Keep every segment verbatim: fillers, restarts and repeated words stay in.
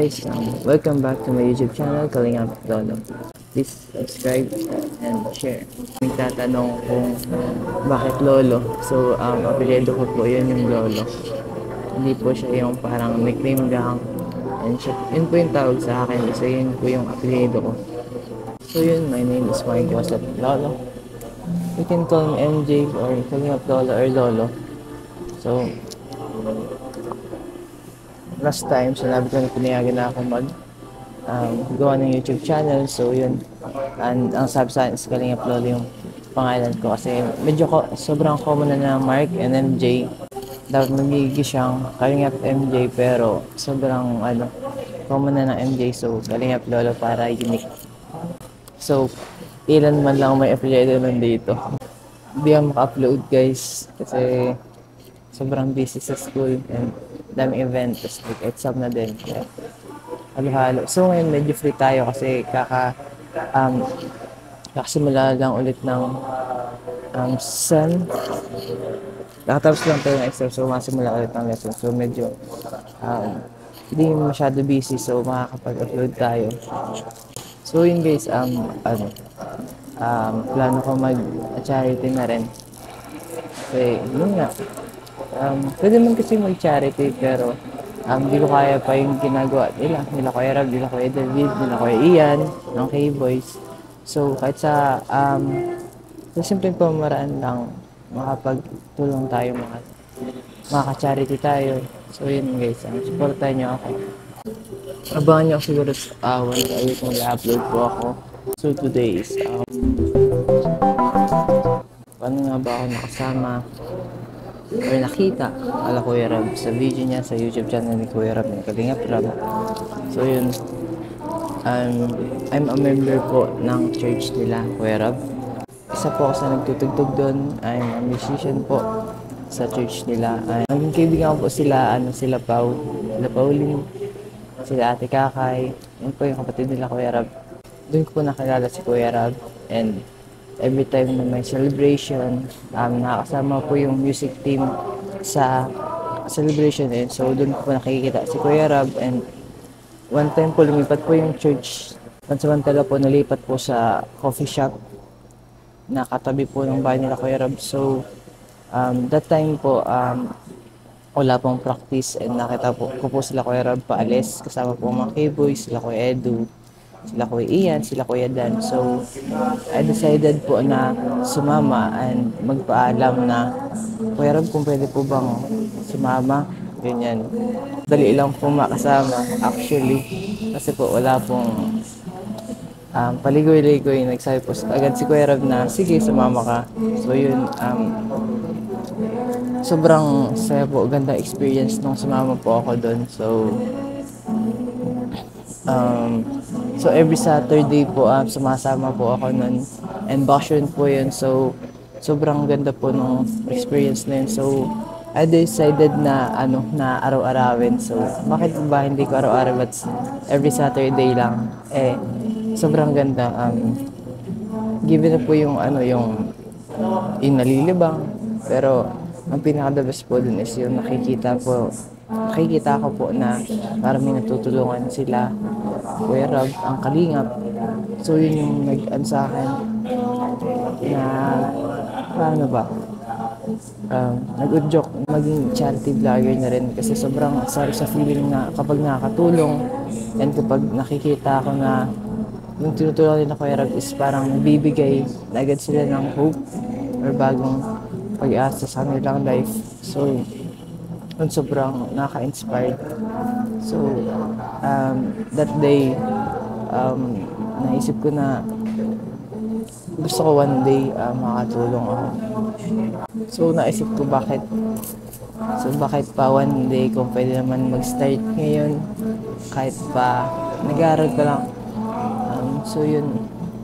guys, um, welcome back to my YouTube channel, Kalingap Lolo. Please subscribe and share. May tatanong kung bakit Lolo. So, um, apelyido ko po yun yung Lolo. Hindi po siya yung parang nickname lang. And siya, yun po yung tawag sa akin. So, yun po yung apelyido ko. So, yun, my name is Mike Joseph Lolo. You can call me M J or Kalingap Lolo or Lolo. So, last time, sinabi ko na pinayagan na ako mag um, gawa ng YouTube channel. So, yun. And ang sabi sa akin is Kalingap Lolo yung pangalan ko. Kasi medyo ko, sobrang common na na Mark and M J. Dapat magiging siyang Kalingap M J. Pero sobrang ano, common na ng M J. So, Kalingap Lolo para unique. So, ilan man lang may apelyido nandito. Hindi ako maka-upload guys. Kasi sobrang busy sa school and daming event, tapos exam na din. Kaya, halo-halo. So ngayon medyo free tayo kasi kaka um, kakasimula lang ulit ng um, sun. Nakatapos lang tayo ng exam, so masimula ulit ng lesson. So medyo um, hindi masyado busy, so makakapag-upload tayo. So yun guys, um, ano, um, plano ko mag-charity na rin. Kasi yun nga, Um, pwede man kasi mag-charity pero um, di ko kaya pa yung ginagawa nila. Nila Kuya Rab, nila Kuya David, nila Kuya Ian, ng K-Boys. So kahit sa um, sa simpleng pamaraan lang, makapagtulong tayo, mga makaka-charity tayo. So yun guys, um, supportan nyo ako. Abangan nyo ako siguro sa awan uh, ulit mag-upload po ako. So today is um, paano nga ba ako nakasama or nakita ala Kuya Rab sa video niya sa YouTube channel ni Kuya Rab ng Kalingap Rab. So yun, um, I'm a member po ng church nila Kuya Rab. Isa po ako sa nagtutugtog doon. I'm a musician po sa church nila. Naging kaibigan ko po sila, ano, sila Pau, sila Pauline, sila Ate Kakay. Yun po yung kapatid nila Kuya Rab. Doon ko po nakilala si Kuya Rab, and every time na may celebration, um, nakakasama po yung music team sa celebration din. So, doon po nakikita si Kuya Rab, and one time po lumipat po yung church. Pansamantala po nalipat po sa coffee shop na katabi po ng bahay nila Kuya Rab. So, um, that time po, um, wala pong practice, and nakita po ko po sila Kuya Rab paalis. Kasama po mga K-Boys, sila Kuya Edu, sila Kuya Ian, sila Kuya Dan. So, I decided po na sumama and magpaalam na, Kuya Rab, kung pwede po bang sumama, ganyan. Dali lang po makasama, actually. Kasi po wala pong um, paligoy-ligoy. Nagsabi po agad si Kuya Rab na, sige, sumama ka. So, yun, um, sobrang saya po, ganda experience nung sumama po ako doon. So, Um, so every Saturday po um, sumasama po ako nun, and bakasyon po yun. So sobrang ganda po nung experience na yun. So I decided na ano na araw-arawin. So bakit ba hindi ko araw-araw, but every Saturday lang? Eh sobrang ganda. Um, given na po yung ano yung yung nalilibang, pero ang pinaka-the best po dun is yung nakikita po nakikita ko po na parang may natutulungan sila Kuya Rab, ang Kalingap. So yun yung nag-an sa akin na paano ba um, nag-joke maging charity vlogger na rin, kasi sobrang sarap sa feeling na kapag nakakatulong, and kapag nakikita ko na yung tinutulungan nila Kuya Rab is parang bibigay na agad sila ng hope or bagong pag-asa sa kanilang life. So yun, sobrang nakaka-inspired. So, um, that day, um, naisip ko na gusto ko one day uh, makatulong ako. So, naisip ko bakit so bakit pa one day kung pwede naman mag-start ngayon kahit pa nag-aaral ka lang. Um, so, yun.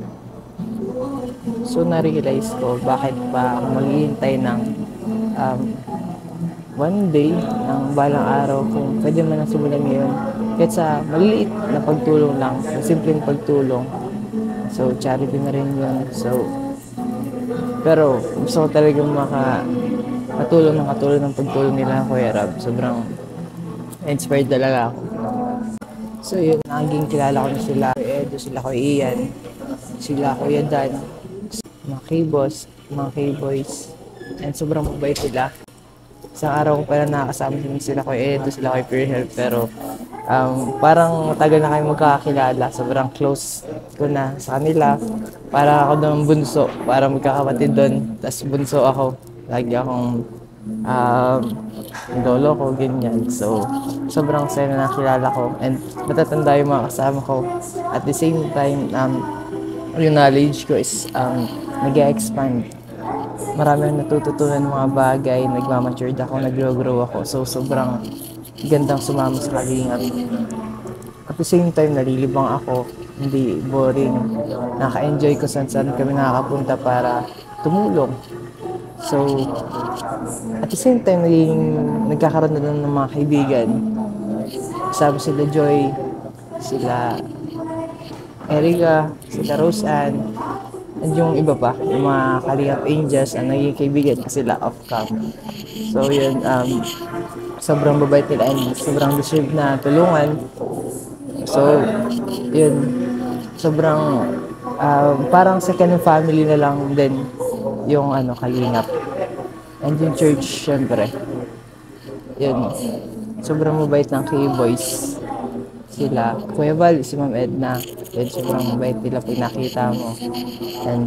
So, na-realize ko bakit pa ako maghihintay ng um, one day ng balang araw kung pwede man na simulan ngayon. Kahit sa maliliit na pagtulong lang, na simpleng pagtulong. So, charity na rin yun. So, pero gusto ko talagang maka katulong ng katulong ng pagtulong nila Kuya Rab. Sobrang inspired talaga ako. So yun, naging kilala ko na sila. Kuya Edo, sila Kuya Ian, sila Kuya Dan, mga K-boss, mga K-boys. And sobrang mabait sila. Isang araw ko pala nakakasama din sila Kuya Edo, sila Kuya Pierre, pero um, parang matagal na kayo magkakakilala. Sobrang close ko na sa kanila. Para ako doon bunso, para magkakapatid doon. Tapos bunso ako. Lagi akong um, lolo ko, ganyan. So, sobrang saya na nakilala ko. And matatanda yung mga kasama ko. At the same time, um, yung knowledge ko is um, nag-expand. Marami akong natututunan ng mga bagay, nagmamatured ako, nag-grow ako. So, sobrang gandang sumama sa Kalingap. At the same time, nalilibang ako, hindi boring. Naka-enjoy ko saan saan kami nakakapunta para tumulong. So, at the same time, naging, nagkakaroon na lang ng mga kaibigan. Kasama sila Joy, sila Erica, sila Roseanne, and yung iba pa, yung mga Kalingap Angels, ang naging kaibigan ko sila off-cam. So yun, um, sobrang babait nila and sobrang deserve na tulungan. So, yun, sobrang um, parang second family na lang din yung ano, Kalingap. And yung church, syempre. Yun, sobrang mabait ng K-boys. Sila, Kuya Val, si Ma'am Edna. Yun, sobrang mabait nila pag nakita mo. And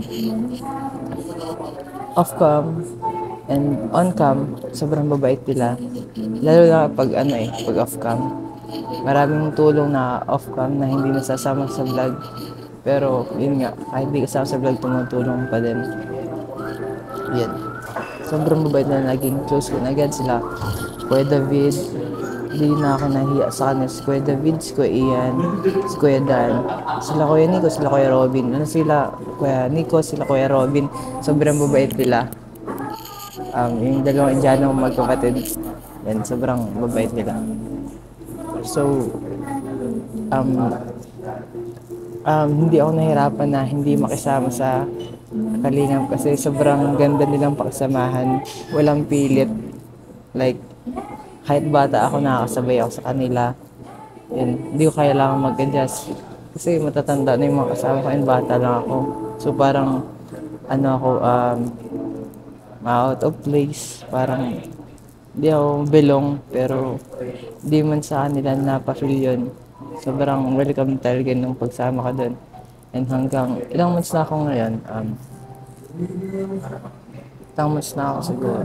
off-cam and on-cam, sobrang mabait nila. Lalo na pag ano eh, pag off-cam. Maraming tulong na off-cam na hindi nasasama sa vlog. Pero yun nga, kahit di kasama sa vlog, tumutulong pa din. Yan. Sobrang mabait na naging close ko na agad sila. Kuya David, hindi na ako nahiya sa kanila. Si Kuya David, si Kuya Ian, si Kuya Dan, sila Kuya Nico, sila Kuya Robin. Ano sila? Kuya Nico, sila Kuya Robin. Sobrang mabait nila. Um, yung dalawang Indiano magkapatid. Yan, sobrang mabait nila. So, um, um, hindi ako nahirapan na hindi makisama sa Kalingap kasi sobrang ganda nilang pakisamahan. Walang pilit. Like, kahit bata ako, nakakasabay ako sa kanila. Yun, hindi ko kailangan mag-adjust. Kasi matatanda na yung mga kasama ko and bata lang ako. So parang, ano ako, um, out of place. Parang, hindi ako belong, pero di man sa kanila napafeel yun. Sobrang welcome talaga nung pagsama ka doon. And hanggang, ilang months na ako ngayon, um, ilang months na ako siguro.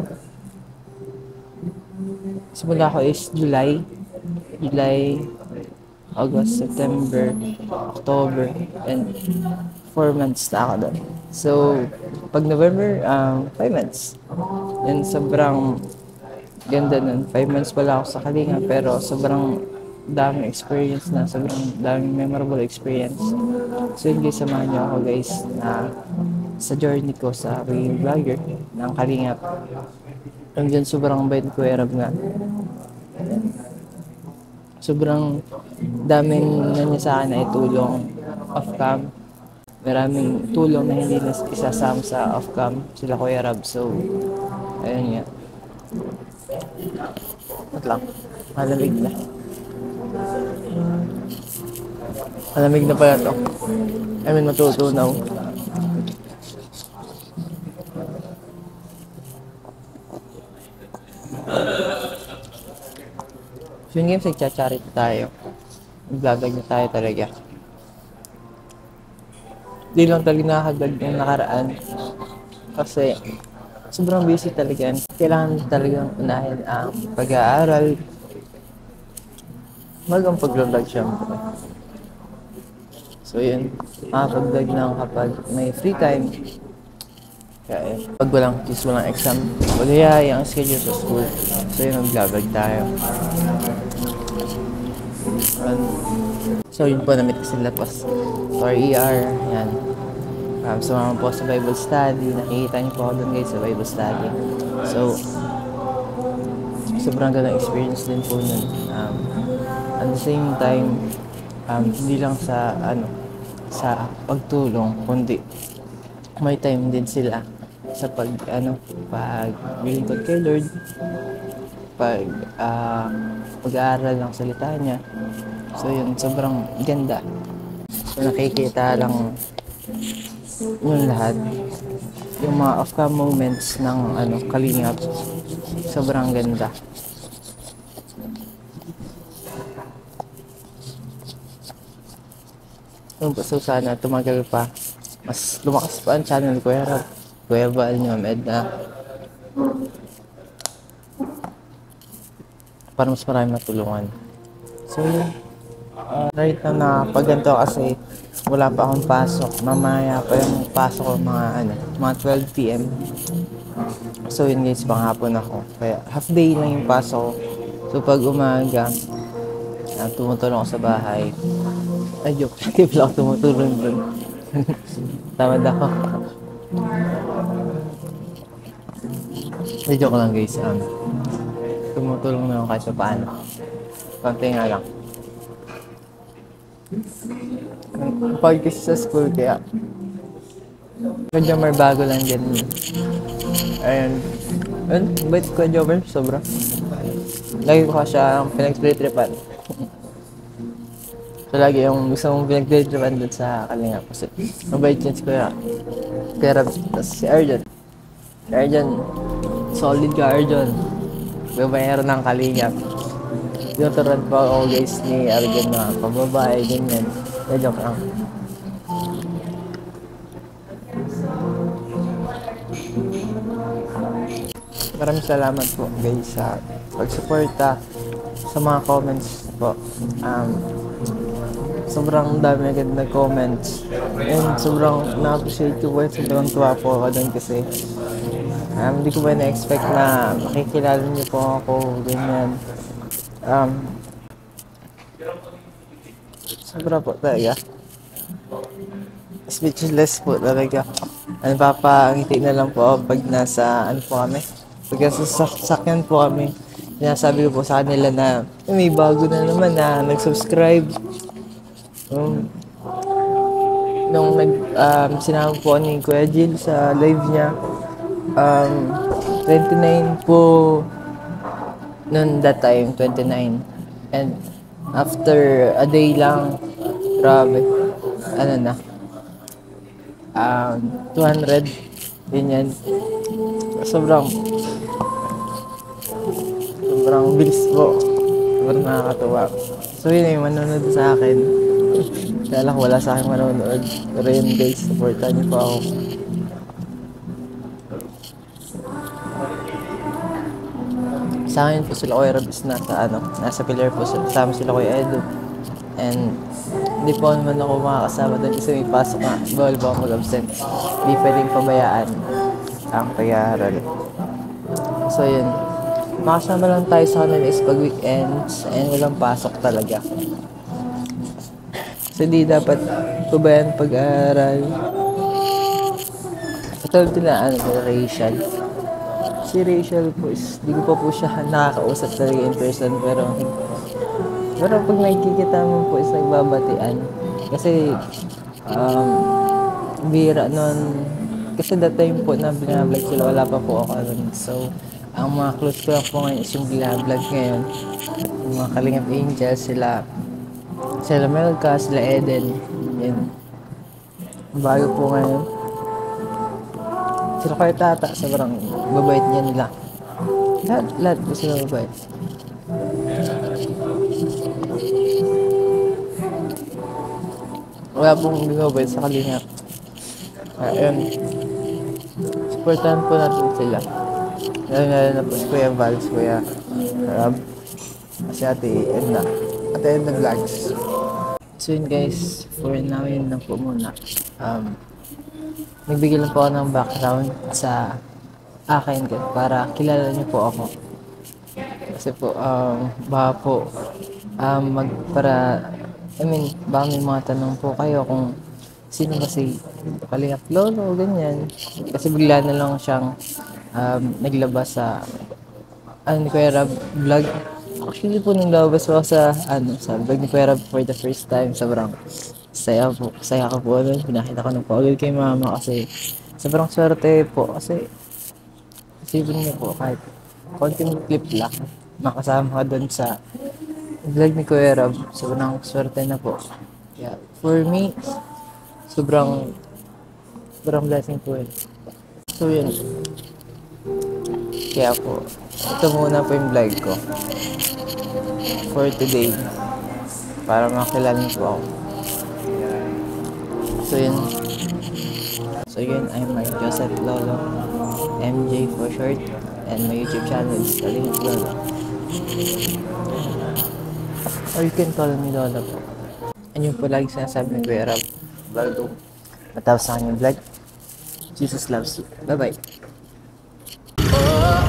Simula ko is July, July, August, September, October, and four months na ako doon. So, pag November, um, five months. And sobrang ganda nun. Five months pala ako sa Kalinga, pero sobrang daming experience na, sobrang daming memorable experience. So yun guys, samahan niyo ako guys na sa journey ko sa pagiging vlogger ng Kalingap. Hanggang sobrang bait ko Kuya Rab nga. Sobrang daming na niya sa akin na itulong off-cam. Maraming tulong na hindi na isasama sa off-cam sila Kuya Rab. So, ayun nga. At lang, malamig na. Malamig na pala to. I mean, matutunaw. So yun games, nagchacharity tayo. Naglalag na tayo talaga. Di lang talaga nakakagdag yung nakaraan. Kasi sobrang busy talaga. Kailangan talagang unahin ang pag-aaral. Magang pag-vlog syempre. So yun, makapag-vlog lang kapag may free time. Kaya pag walang kiss, walang exam, magayay ang schedule sa school. So yun, mag-vlog tayo. And, so yun po, namit ko sila po for E R. Yan. Um, sumama po sa Bible study. Nakikita niyo po ako doon guys sa Bible study. So, sobrang gandang experience din po nun. Um, at the same time, um, hindi lang sa ano sa pagtulong, kundi may time din sila sa pag ano pag lingkod kay Lord, pag ah, pag-aaral ng salita niya. So yun, sobrang ganda. So nakikita lang yung lahat. Yung mga off-cam moments ng ano, Kalingap. Sobrang ganda. Yung so sana tumagal pa. Mas lumakas pa ang channel ko. Kuya Rab, Kuya Val, Med na para mas marami matulungan. So yun. Uh, right na nakapagganto kasi wala pa akong pasok. Mamaya pa yung pasok ko mga ano, mga twelve p m So yun guys, panghapon ako. Kaya half day lang yung pasok ko. So pag umaga, uh, tumutulong ako sa bahay. Ay, joke. Hindi pala ako tumutulong dun. Tamad ako. Ay, joke lang guys. Um, tumutulong na ako kahit pa paano. Konti nga lang. Pag kasi sa school kaya medyo may bago lang din. Ayun. Ayun, bait ko Jover, sobra. Lagi ko kasi ang pinag-tripan. So lagi yung gusto mong pinag-tripan doon sa Kalingap. Kasi mabait yun si Kuya. Pero si Arjun. Si Arjun, solid ka Arjun. Babayero ng Kalingap. Tinuturuan po ako guys ni Arjun na pababae, ganyan. Na joke lang. Maraming salamat po guys sa pag-suporta sa mga comments po. Um, sobrang dami agad na comments and sobrang na-appreciate ko po at sobrang tuwa po ako doon kasi um, hindi ko ba na-expect na makikilala niyo po ako, ganyan. Um, sobra po talaga. Speechless po talaga. Ano, papangiti na lang po ako pag nasa, ano po kami, pag nasa sakyan po kami. Sinasabi ko po sa kanila na may bago na naman na nag-subscribe. Um, nung nag, um, sinama po ni Kuya Jill sa live niya, um, twenty-nine po, noon that time, twenty-nine. And after a day lang, grabe, ano na, um, two hundred, yun yan. Sobrang, sobrang bilis po. Sobrang nakakatuwa. So yun yung manonood sa akin. Kaya lang wala sa akin manonood. Pero yun guys, supportan niyo po ako. Sa akin po sila Kuya Rabis nasa ano, nasa pillar po sila. Kasama sila Kuya Edo. And hindi po naman ako makakasama doon kasi may pasok nga. Bawal po ako mag-absent. Hindi pwedeng pabayaan ang pag-aaral. So yun. Makasama lang tayo sa kanila is pag weekends and walang pasok talaga. So di dapat pabayaan pag-aaral. Katulad din na ano, Rachel. Si Rachel po is, di ko pa po siya nakakausap talaga in person pero pero pag nakikita mo po is nagbabatian. Kasi um, bira nun, kasi that time po na binablog sila, wala pa po ako nun. So, ang mga close ko lang po ngayon is yung binablog ngayon. Yung mga Kalingap Angels, sila, sila Melka, sila Eden. Yan. Bago po ngayon. Sila Kuya Tata, sobrang babait niya nila. Lahat, lahat po sila babait. Wala pong bumabait sa Kalingap. Ayun. Supportahan po natin sila. Lalo na na po si Kuya Val, si Kuya Rab, si Ate Edna. Ate Edna Vlogs. So yun guys, for now yun lang po muna. Um, nagbigay lang po ako ng background sa akin para kilala niyo po ako. Kasi po, um, baka po, um, mag, para, I mean, baka may mga tanong po kayo kung sino ba si Kalingap Lolo, ganyan. Kasi bigla na lang siyang um, naglabas sa, ano, ni Kuya Rab vlog. Actually po, nung labas po sa, ano, sa vlog ni Kuya Rab for the first time, sobrang saya po, saya ko po nun. Pinakita ko ng pagod kay mama kasi sobrang swerte po kasi isipin niyo po kahit konting clip lang makasama ka doon sa vlog ni Kuya Rob. Sobrang swerte na po. Yeah. For me, sobrang sobrang blessing po yun. So yun. Kaya po, ito muna po yung vlog ko for today. Para makilala niyo po ako. So yun. So yun, I'm Mark Joseph Lolo. M J for short. And my YouTube channel is Kalingap Lolo. Or you can call me Lolo po. And yun po lagi sinasabi ni Kuya Rob bago matapos sa kanyang vlog. Jesus loves you. Bye-bye.